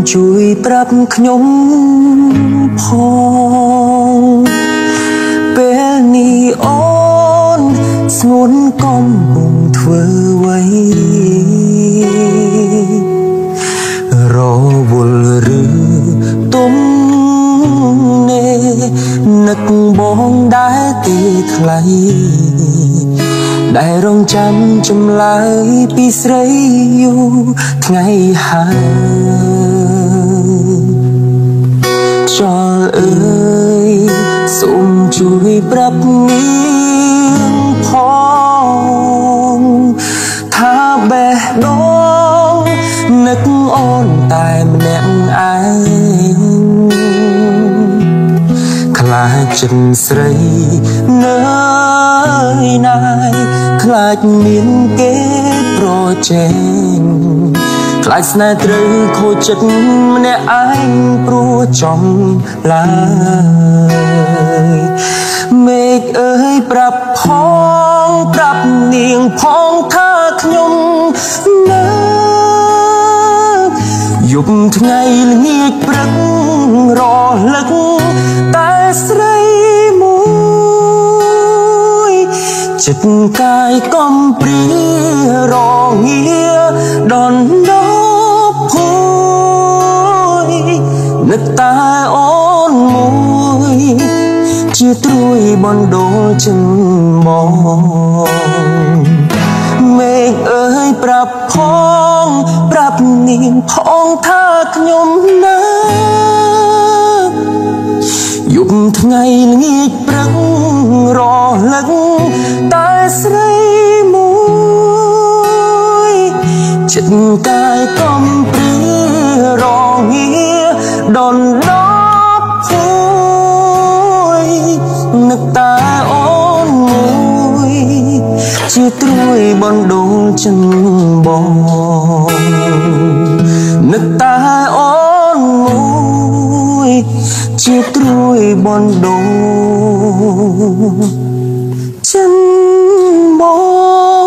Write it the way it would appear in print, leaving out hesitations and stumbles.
ជួយប្រាប់ខ្ញុំផងពេលនេះអូនស្ងួនកំពុងធ្វើអ្វីរវល់ឬទុំនេនឹកបងដែរទីថ្លៃដែលរងចាំចម្លើយពីស្រីយូរថ្ងៃហើយចលអើយសូមជួយប្រាប់នាងផងថាបេះដូងនឹកអូនតែម្នាក់ឯងខ្លាចចិត្តស្រីនៅណាយខ្លាចមានគេប្រជែងខ្លាចស្នេហ៍ត្រូវខូចចិត្តម្នាក់ឯងព្រោះចំឡើយមេឃអើយប្រាប់ផងប្រាប់នាងផងថាខ្ញុំនៅយប់ថ្ងៃល្ងាចព្រឹករលឹកតែស្រីមួយចិត្តកាយកំព្រារងាដនដប់ភួយនឹកតែអូនមួយជាត្រួយបណ្ដូលចិនមកមេឃអើយប្រាប់ផងប្រាប់នាងផងថាខ្ញុំនៅយប់ថ្ងៃល្ងាចព្រឹករលឹកតែស្រីមួយចិត្តកាយកំព្រារងាដនដប់ភួយនឹកតែអូនមួយជាត្រួយបណ្ដូលចិនបងនឹកតែអូនមួយជាត្រួយបណ្ដូលចិនបង